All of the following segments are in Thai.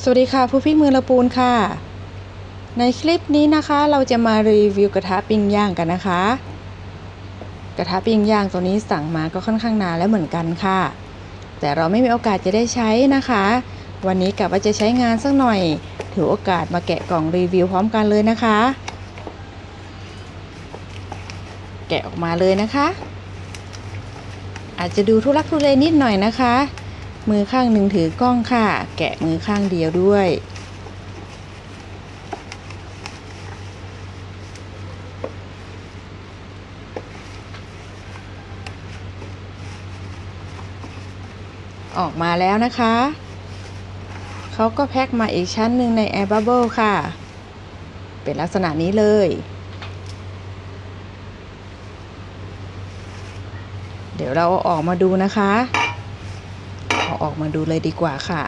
วัสดีค่ะผู้พิกมือละปูนค่ะในคลิปนี้นะคะเราจะมารีวิวกระทะปิ้งย่างกันนะคะกระทะปิ้งย่างตัวนี้สั่งมาก็ค่อนข้างนานแล้วเหมือนกันค่ะแต่เราไม่มีโอกาสจะได้ใช้นะคะวันนี้กะว่าจะใช้งานสักหน่อยถือโอกาสมาแกะกล่องรีวิวพร้อมกันเลยนะคะแกะออกมาเลยนะคะอาจจะดูทุลักทุเลนิดหน่อยนะคะมือข้างหนึ่งถือกล้องค่ะแกะมือข้างเดียวด้วยออกมาแล้วนะคะเขาก็แพ็คมาอีกชั้นหนึ่งใน Air Bubble ค่ะเป็นลักษณะนี้เลยเดี๋ยวเราเอาออกมาดูนะคะเอาออกมาดูเลยดีกว่าค่ะ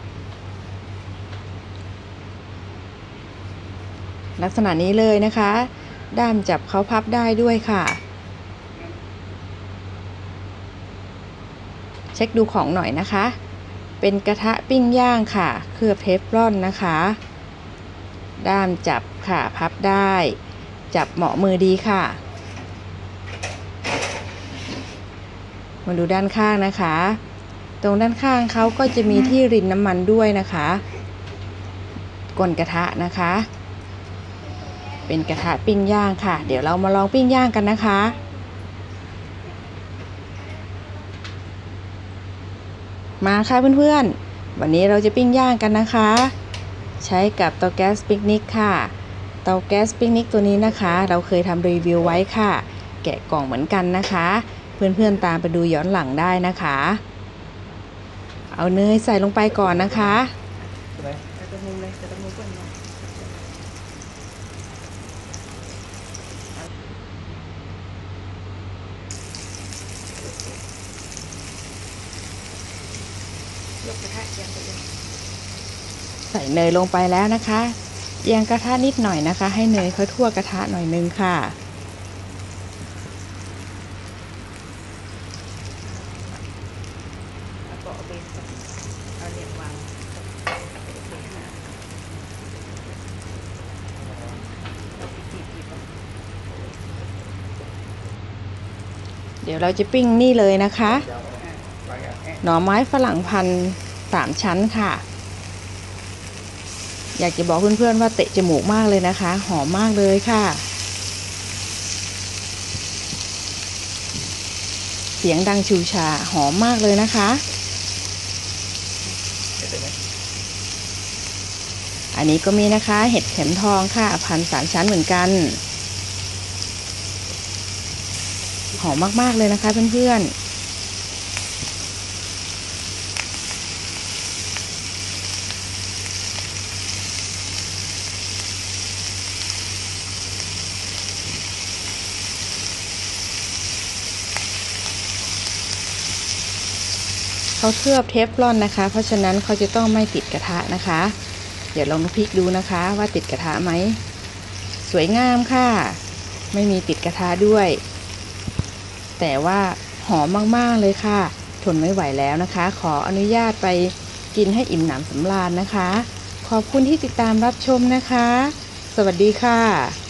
ลักษณะนี้เลยนะคะด้ามจับเขาพับได้ด้วยค่ะเช็คดูของหน่อยนะคะเป็นกระทะปิ้งย่างค่ะเคลือบเทฟลอนนะคะด้ามจับค่ะพับได้จับเหมาะมือดีค่ะมาดูด้านข้างนะคะตรงด้านข้างเขาก็จะมีที่รินน้ำมันด้วยนะคะก้นกระทะนะคะเป็นกระทะปิ้งย่างค่ะเดี๋ยวเรามาลองปิ้งย่างกันนะคะมาค่ะเพื่อนๆวันนี้เราจะปิ้งย่างกันนะคะใช้กับเตาแก๊สปิกนิกค่ะเตาแก๊สปิกนิกตัวนี้นะคะเราเคยทำรีวิวไว้ค่ะแกะกล่องเหมือนกันนะคะเพื่อนๆตามไปดูย้อนหลังได้นะคะเอาเนยใส่ลงไปก่อนนะคะใส่เนยลงไปแล้วนะคะเอียงกระทะนิดหน่อยนะคะให้เนยเขาทั่วกระทะหน่อยนึงค่ะเดี๋ยวเราจะปิ้งนี่เลยนะคะหน่อไม้ฝรั่งพัน3 ชั้นค่ะอยากจะบอกเพื่อนๆว่าเตะจมูกมากเลยนะคะหอมมากเลยค่ะเสียงดังชูชาหอมมากเลยนะคะอันนี้ก็มีนะคะเห็ดเข็มทองค่ะพัน3 ชั้นเหมือนกันหอมมากๆเลยนะคะเพื่อนๆเขาเคลือบเทฟลอนนะคะเพราะฉะนั้นเขาจะต้องไม่ติดกระทะนะคะเดี๋ยวลองพลิกดูนะคะว่าติดกระทะไหมสวยงามค่ะไม่มีติดกระทะด้วยแต่ว่าหอมมากๆเลยค่ะทนไม่ไหวแล้วนะคะขออนุญาตไปกินให้อิ่มหนำสำราญนะคะขอบคุณที่ติดตามรับชมนะคะสวัสดีค่ะ